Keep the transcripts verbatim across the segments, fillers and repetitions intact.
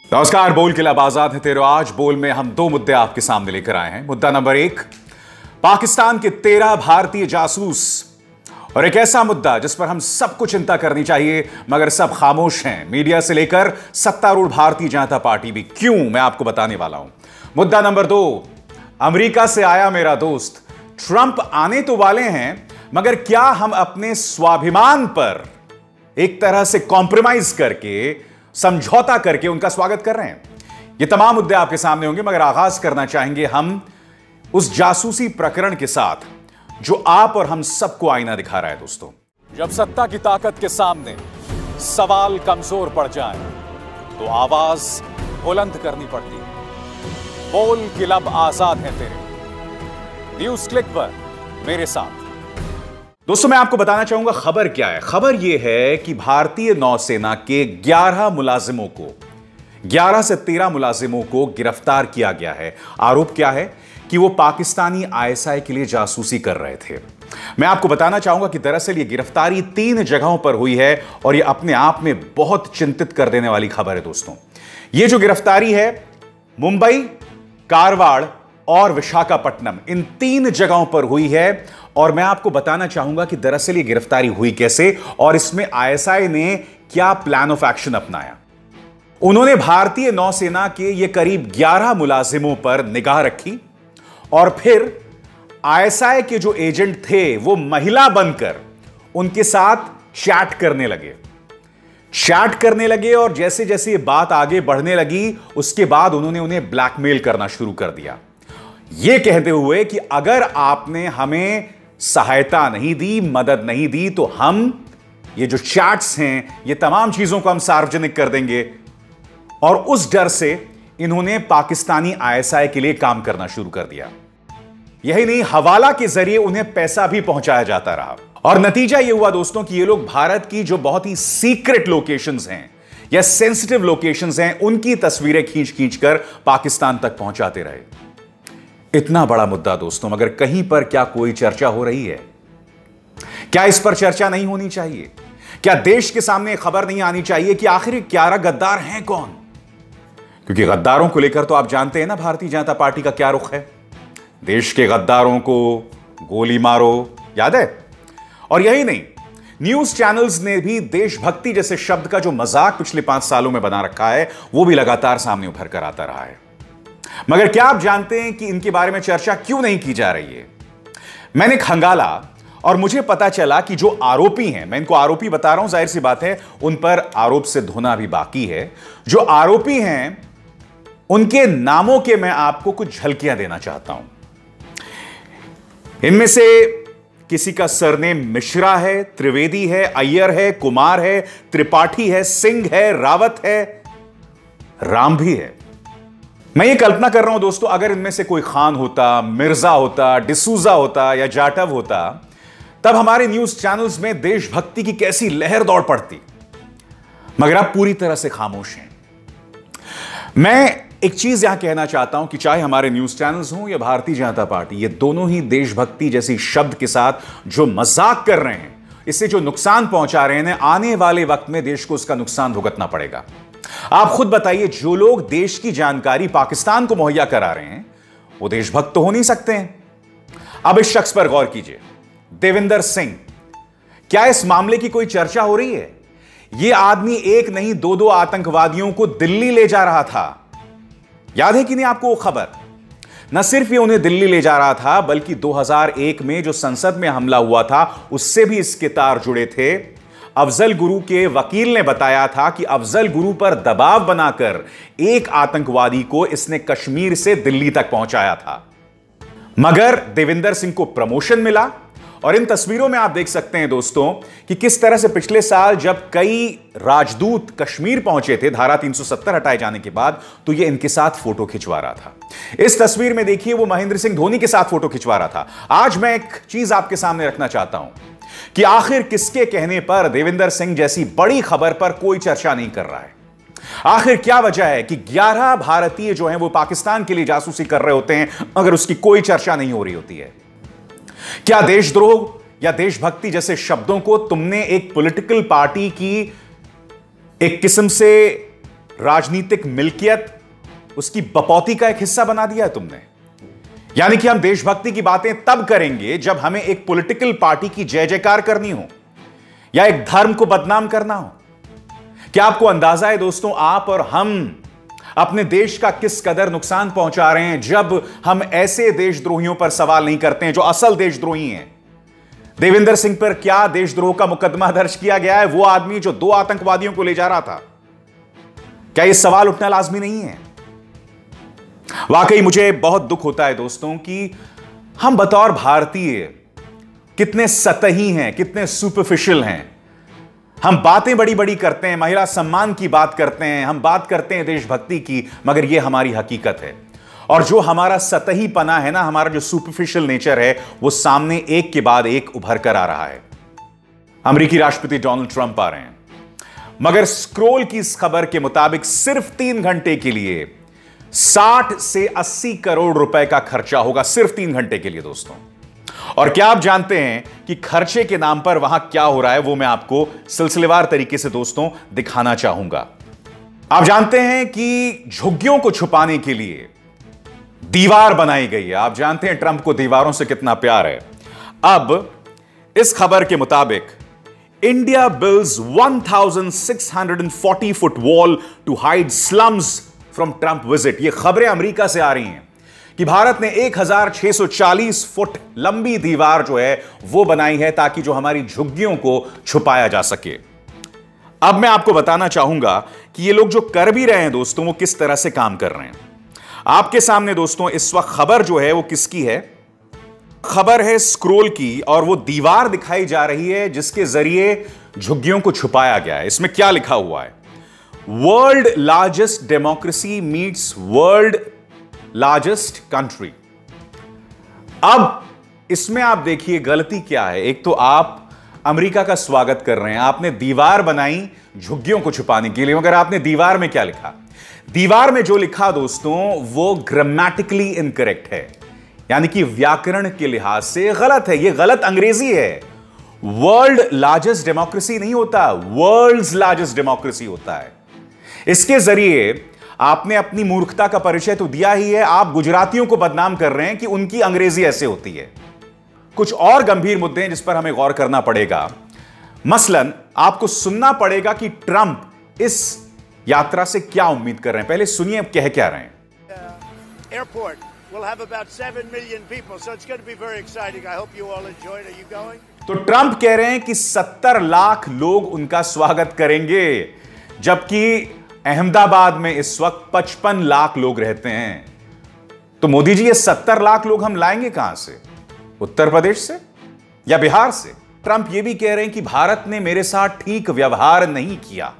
नमस्कार। बोल के लब आजाद है तेरे। आज बोल में हम दो मुद्दे आपके सामने लेकर आए हैं। मुद्दा नंबर एक, पाकिस्तान के तेरह भारतीय जासूस, और एक ऐसा मुद्दा जिस पर हम सबको चिंता करनी चाहिए मगर सब खामोश हैं, मीडिया से लेकर सत्तारूढ़ भारतीय जनता पार्टी भी। क्यों, मैं आपको बताने वाला हूं। मुद्दा नंबर दो, अमेरिका से आया मेरा दोस्त। ट्रंप आने तो वाले हैं मगर क्या हम अपने स्वाभिमान पर एक तरह से कॉम्प्रोमाइज करके, समझौता करके उनका स्वागत कर रहे हैं? ये तमाम मुद्दे आपके सामने होंगे मगर आगाज करना चाहेंगे हम उस जासूसी प्रकरण के साथ जो आप और हम सबको आईना दिखा रहा है। दोस्तों, जब सत्ता की ताकत के सामने सवाल कमजोर पड़ जाए तो आवाज बुलंद करनी पड़ती है। बोल के लब आजाद है तेरे। न्यूज क्लिक पर मेरे साथ। दोस्तों, मैं आपको बताना चाहूंगा खबर क्या है। खबर यह है कि भारतीय नौसेना के ग्यारह मुलाजिमों को ग्यारह से तेरह मुलाजिमों को गिरफ्तार किया गया है। आरोप क्या है कि वो पाकिस्तानी आईएसआई के लिए जासूसी कर रहे थे। मैं आपको बताना चाहूंगा कि दरअसल ये गिरफ्तारी तीन जगहों पर हुई है और ये अपने आप में बहुत चिंतित कर देने वाली खबर है। दोस्तों, ये जो गिरफ्तारी है मुंबई, कारवाड़ और विशाखापट्टनम, इन तीन जगहों पर हुई है। और मैं आपको बताना चाहूंगा कि दरअसल ये गिरफ्तारी हुई कैसे और इसमें आईएसआई ने क्या प्लान ऑफ एक्शन अपनाया। उन्होंने भारतीय नौसेना के ये करीब ग्यारह मुलाजिमों पर निगाह रखी और फिर आईएसआई के जो एजेंट थे वो महिला बनकर उनके साथ चैट करने लगे चैट करने लगे और जैसे जैसे ये बात आगे बढ़ने लगी उसके बाद उन्होंने उन्हें ब्लैकमेल करना शुरू कर दिया, ये कहते हुए कि अगर आपने हमें सहायता नहीं दी, मदद नहीं दी तो हम ये जो चैट्स हैं, ये तमाम चीजों को हम सार्वजनिक कर देंगे। और उस डर से इन्होंने पाकिस्तानी आईएसआई के लिए काम करना शुरू कर दिया। यही नहीं, हवाला के जरिए उन्हें पैसा भी पहुंचाया जाता रहा और नतीजा यह हुआ दोस्तों कि ये लोग भारत की जो बहुत ही सीक्रेट लोकेशंस हैं या सेंसिटिव लोकेशंस हैं, उनकी तस्वीरें खींच खींच कर पाकिस्तान तक पहुंचाते रहे। इतना बड़ा मुद्दा दोस्तों, मगर कहीं पर क्या कोई चर्चा हो रही है? क्या इस पर चर्चा नहीं होनी चाहिए? क्या देश के सामने खबर नहीं आनी चाहिए कि आखिर ग्यारह गद्दार हैं कौन? क्योंकि गद्दारों को लेकर तो आप जानते हैं ना भारतीय जनता पार्टी का क्या रुख है। देश के गद्दारों को गोली मारो, याद है? और यही नहीं, न्यूज चैनल्स ने भी देशभक्ति जैसे शब्द का जो मजाक पिछले पांच सालों में बना रखा है वो भी लगातार सामने उभर कर आता रहा है। मगर क्या आप जानते हैं कि इनके बारे में चर्चा क्यों नहीं की जा रही है? मैंने खंगाला और मुझे पता चला कि जो आरोपी हैं, मैं इनको आरोपी बता रहा हूं, जाहिर सी बात है उन पर आरोप से धोना भी बाकी है। जो आरोपी हैं उनके नामों के मैं आपको कुछ झलकियां देना चाहता हूं। इनमें से किसी का सरनेम मिश्रा है, त्रिवेदी है, अय्यर है, कुमार है, त्रिपाठी है, सिंह है, रावत है, राम भी है। मैं ये कल्पना कर रहा हूं दोस्तों, अगर इनमें से कोई खान होता, मिर्जा होता, डिसूजा होता या जाटव होता, तब हमारे न्यूज चैनल्स में देशभक्ति की कैसी लहर दौड़ पड़ती। मगर आप पूरी तरह से खामोश हैं। मैं एक चीज यहां कहना चाहता हूं कि चाहे हमारे न्यूज चैनल्स हों या भारतीय जनता पार्टी, ये दोनों ही देशभक्ति जैसी शब्द के साथ जो मजाक कर रहे हैं, इससे जो नुकसान पहुंचा रहे हैं, आने वाले वक्त में देश को उसका नुकसान भुगतना पड़ेगा। आप खुद बताइए, जो लोग देश की जानकारी पाकिस्तान को मुहैया करा रहे हैं वो देशभक्त तो हो नहीं सकते हैं। अब इस शख्स पर गौर कीजिए, देविंदर सिंह। क्या इस मामले की कोई चर्चा हो रही है? यह आदमी एक नहीं दो दो आतंकवादियों को दिल्ली ले जा रहा था। याद है कि नहीं आपको वो खबर? न सिर्फ ये उन्हें दिल्ली ले जा रहा था बल्कि दो हज़ार एक में जो संसद में हमला हुआ था उससे भी इसके तार जुड़े थे। अफजल गुरु के वकील ने बताया था कि अफजल गुरु पर दबाव बनाकर एक आतंकवादी को इसने कश्मीर से दिल्ली तक पहुंचाया था। मगर देविंदर सिंह को प्रमोशन मिला और इन तस्वीरों में आप देख सकते हैं दोस्तों कि किस तरह से पिछले साल जब कई राजदूत कश्मीर पहुंचे थे धारा तीन सौ सत्तर हटाए जाने के बाद, तो ये इनके साथ फोटो खिंचवा रहा था। इस तस्वीर में देखिए वो महेंद्र सिंह धोनी के साथ फोटो खिंचवा रहा था। आज मैं एक चीज आपके सामने रखना चाहता हूं कि आखिर किसके कहने पर देविंदर सिंह जैसी बड़ी खबर पर कोई चर्चा नहीं कर रहा है। आखिर क्या वजह है कि ग्यारह भारतीय जो हैं वो पाकिस्तान के लिए जासूसी कर रहे होते हैं मगर उसकी कोई चर्चा नहीं हो रही होती है? क्या देशद्रोह या देशभक्ति जैसे शब्दों को तुमने एक पॉलिटिकल पार्टी की एक किस्म से राजनीतिक मिल्कियत, उसकी बपौती का एक हिस्सा बना दिया है तुमने। यानी कि हम देशभक्ति की बातें तब करेंगे जब हमें एक पॉलिटिकल पार्टी की जय जयकार करनी हो या एक धर्म को बदनाम करना हो। क्या आपको अंदाजा है दोस्तों, आप और हम अपने देश का किस कदर नुकसान पहुंचा रहे हैं जब हम ऐसे देशद्रोहियों पर सवाल नहीं करते हैं जो असल देशद्रोही हैं। देविंदर सिंह पर क्या देशद्रोह का मुकदमा दर्ज किया गया है? वो आदमी जो दो आतंकवादियों को ले जा रहा था। क्या यह सवाल उठना लाजमी नहीं है? वाकई मुझे बहुत दुख होता है दोस्तों कि हम बतौर भारतीय कितने सतही हैं, कितने सुपरफिशियल हैं। हम बातें बड़ी बड़ी करते हैं, महिला सम्मान की बात करते हैं, हम बात करते हैं देशभक्ति की, मगर यह हमारी हकीकत है। और जो हमारा सतही पना है ना, हमारा जो सुपरफिशियल नेचर है, वो सामने एक के बाद एक उभर कर आ रहा है। अमेरिकी राष्ट्रपति डोनाल्ड ट्रंप आ रहे हैं, मगर स्क्रोल की इस खबर के मुताबिक सिर्फ तीन घंटे के लिए साठ से अस्सी करोड़ रुपए का खर्चा होगा, सिर्फ तीन घंटे के लिए दोस्तों। और क्या आप जानते हैं कि खर्चे के नाम पर वहां क्या हो रहा है? वो मैं आपको सिलसिलेवार तरीके से दोस्तों दिखाना चाहूंगा। आप जानते हैं कि झुग्गियों को छुपाने के लिए दीवार बनाई गई है। आप जानते हैं ट्रंप को दीवारों से कितना प्यार है। अब इस खबर के मुताबिक India builds one thousand six hundred forty foot wall to hide slums from Trump visit. ये खबरें अमेरिका से आ रही हैं कि भारत ने एक हज़ार छह सौ चालीस फुट लंबी दीवार जो है वो बनाई है ताकि जो हमारी झुग्गियों को छुपाया जा सके। अब मैं आपको बताना चाहूंगा कि ये लोग जो कर भी रहे हैं दोस्तों, वो किस तरह से काम कर रहे हैं। आपके सामने दोस्तों इस वक्त खबर जो है वो किसकी है? खबर है स्क्रोल की, और वो दीवार दिखाई जा रही है जिसके जरिए झुग्गियों को छुपाया गया है। इसमें क्या लिखा हुआ है? World largest democracy meets world largest country. अब इसमें आप देखिए गलती क्या है। एक तो आप अमेरिका का स्वागत कर रहे हैं, आपने दीवार बनाई झुग्गियों को छुपाने के लिए, मगर आपने दीवार में क्या लिखा? दीवार में जो लिखा दोस्तों वो ग्रामेटिकली इनकरेक्ट है, यानी कि व्याकरण के लिहाज से गलत है। यह गलत अंग्रेजी है। वर्ल्ड लार्जेस्ट डेमोक्रेसी नहीं होता, वर्ल्ड्स लार्जेस्ट डेमोक्रेसी होता है। इसके जरिए आपने अपनी मूर्खता का परिचय तो दिया ही है, आप गुजरातियों को बदनाम कर रहे हैं कि उनकी अंग्रेजी ऐसे होती है। कुछ और गंभीर मुद्दे हैं जिस पर हमें गौर करना पड़ेगा। मसलन आपको सुनना पड़ेगा कि ट्रंप इस यात्रा से क्या उम्मीद कर रहे हैं। पहले सुनिए कह क्या रहे हैं। Airport will have about seven million people, so it's going to be very exciting. I hope you all enjoy it. Are you going? तो ट्रंप कह रहे हैं कि सत्तर लाख लोग उनका स्वागत करेंगे, जबकि अहमदाबाद में इस वक्त पचपन लाख लोग रहते हैं। तो मोदी जी ये सत्तर लाख लोग हम लाएंगे कहां से? उत्तर प्रदेश से या बिहार से? ट्रंप ये भी कह रहे हैं कि भारत ने मेरे साथ ठीक व्यवहार नहीं किया।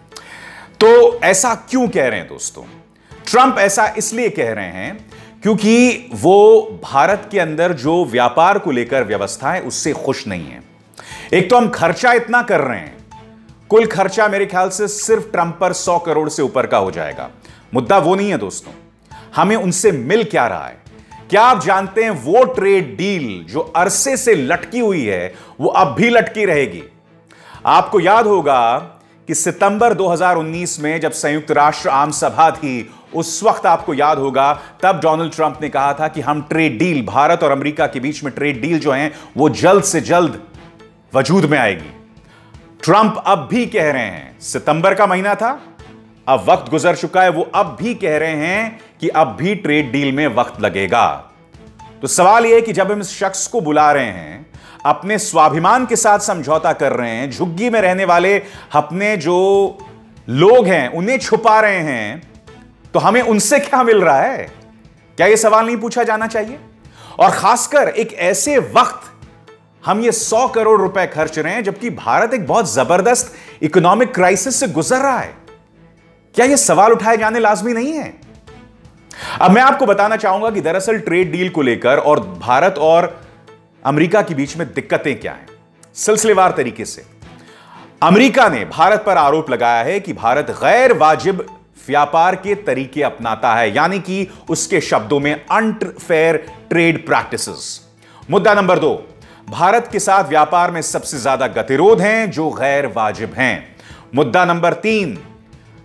तो ऐसा क्यों कह रहे हैं दोस्तों? ट्रंप ऐसा इसलिए कह रहे हैं क्योंकि वो भारत के अंदर जो व्यापार को लेकर व्यवस्था है उससे खुश नहीं है। एक तो हम खर्चा इतना कर रहे हैं, कुल खर्चा मेरे ख्याल से सिर्फ ट्रंप पर सौ करोड़ से ऊपर का हो जाएगा। मुद्दा वो नहीं है दोस्तों, हमें उनसे मिल क्या रहा है। क्या आप जानते हैं वो ट्रेड डील जो अरसे से लटकी हुई है वो अब भी लटकी रहेगी। आपको याद होगा कि सितंबर दो हज़ार उन्नीस में जब संयुक्त राष्ट्र आम सभा थी, उस वक्त आपको याद होगा तब डोनाल्ड ट्रंप ने कहा था कि हम ट्रेड डील, भारत और अमेरिका के बीच में ट्रेड डील जो है वो जल्द से जल्द वजूद में आएगी। ट्रंप अब भी कह रहे हैं, सितंबर का महीना था, अब वक्त गुजर चुका है, वो अब भी कह रहे हैं कि अब भी ट्रेड डील में वक्त लगेगा। तो सवाल यह है कि जब हम इस शख्स को बुला रहे हैं, अपने स्वाभिमान के साथ समझौता कर रहे हैं, झुग्गी में रहने वाले अपने जो लोग हैं उन्हें छुपा रहे हैं, तो हमें उनसे क्या मिल रहा है? क्या यह सवाल नहीं पूछा जाना चाहिए? और खासकर एक ऐसे वक्त हम ये सौ करोड़ रुपए खर्च रहे हैं जबकि भारत एक बहुत जबरदस्त इकोनॉमिक क्राइसिस से गुजर रहा है। क्या यह सवाल उठाए जाने लाजमी नहीं है? अब मैं आपको बताना चाहूंगा कि दरअसल ट्रेड डील को लेकर और भारत और अमेरिका के बीच में दिक्कतें क्या हैं, सिलसिलेवार तरीके से। अमेरिका ने भारत पर आरोप लगाया है कि भारत गैर वाजिब व्यापार के तरीके अपनाता है, यानी कि उसके शब्दों में अनफेयर ट्रेड प्रैक्टिसेस। मुद्दा नंबर दो, भारत के साथ व्यापार में सबसे ज्यादा गतिरोध हैं जो गैर वाजिब हैं। मुद्दा नंबर तीन,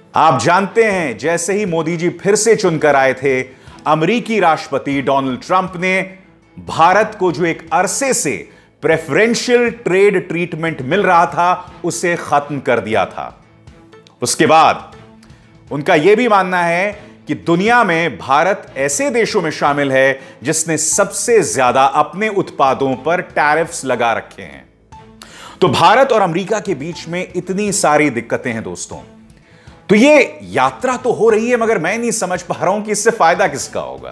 आप जानते हैं, जैसे ही मोदी जी फिर से चुनकर आए थे, अमेरिकी राष्ट्रपति डोनाल्ड ट्रंप ने भारत को जो एक अरसे से प्रेफरेंशियल ट्रेड ट्रीटमेंट मिल रहा था, उसे खत्म कर दिया था। उसके बाद उनका यह भी मानना है कि दुनिया में भारत ऐसे देशों में शामिल है जिसने सबसे ज्यादा अपने उत्पादों पर टैरिफ्स लगा रखे हैं। तो भारत और अमेरिका के बीच में इतनी सारी दिक्कतें हैं दोस्तों, तो ये यात्रा तो हो रही है, मगर मैं नहीं समझ पा रहा हूं कि इससे फायदा किसका होगा।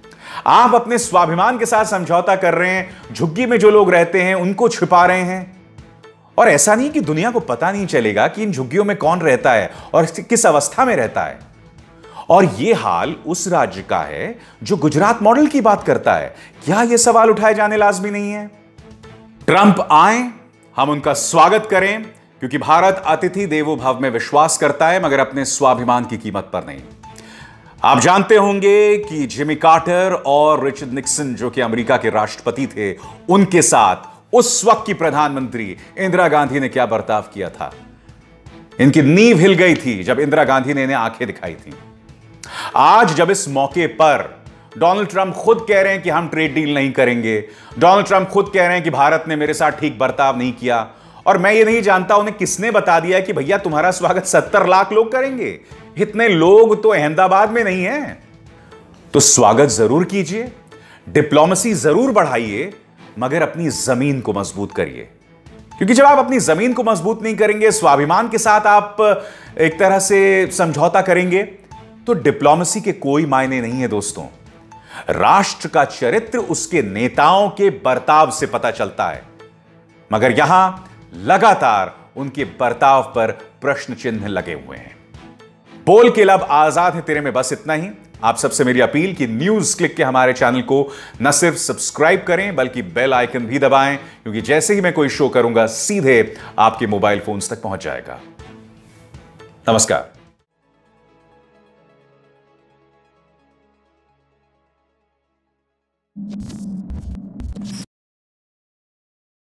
आप अपने स्वाभिमान के साथ समझौता कर रहे हैं, झुग्गी में जो लोग रहते हैं उनको छिपा रहे हैं, और ऐसा नहीं कि दुनिया को पता नहीं चलेगा कि इन झुग्गियों में कौन रहता है और किस अवस्था में रहता है। और यह हाल उस राज्य का है जो गुजरात मॉडल की बात करता है। क्या यह सवाल उठाए जाने लाजमी नहीं है? ट्रंप आए, हम उनका स्वागत करें, क्योंकि भारत अतिथि देवो भव में विश्वास करता है, मगर अपने स्वाभिमान की कीमत पर नहीं। आप जानते होंगे कि जिमी कार्टर और रिचर्ड निक्सन, जो कि अमेरिका के राष्ट्रपति थे, उनके साथ उस वक्त की प्रधानमंत्री इंदिरा गांधी ने क्या बर्ताव किया था। इनकी नींव हिल गई थी जब इंदिरा गांधी ने इन्हें आंखें दिखाई थी। आज जब इस मौके पर डोनाल्ड ट्रंप खुद कह रहे हैं कि हम ट्रेड डील नहीं करेंगे, डोनाल्ड ट्रंप खुद कह रहे हैं कि भारत ने मेरे साथ ठीक बर्ताव नहीं किया, और मैं ये नहीं जानता उन्हें किसने बता दिया कि भैया तुम्हारा स्वागत सत्तर लाख लोग करेंगे, इतने लोग तो अहमदाबाद में नहीं हैं। तो स्वागत जरूर कीजिए, डिप्लोमेसी जरूर बढ़ाइए, मगर अपनी जमीन को मजबूत करिए। क्योंकि जब आप अपनी जमीन को मजबूत नहीं करेंगे, स्वाभिमान के साथ आप एक तरह से समझौता करेंगे, तो डिप्लोमेसी के कोई मायने नहीं है दोस्तों। राष्ट्र का चरित्र उसके नेताओं के बर्ताव से पता चलता है, मगर यहां लगातार उनके बर्ताव पर प्रश्न चिन्ह लगे हुए हैं। बोल के लब आजाद है तेरे में बस इतना ही। आप सबसे मेरी अपील कि न्यूज क्लिक के हमारे चैनल को न सिर्फ सब्सक्राइब करें, बल्कि बेल आइकन भी दबाएं, क्योंकि जैसे ही मैं कोई शो करूंगा, सीधे आपके मोबाइल फोन्स तक पहुंच जाएगा। नमस्कार। you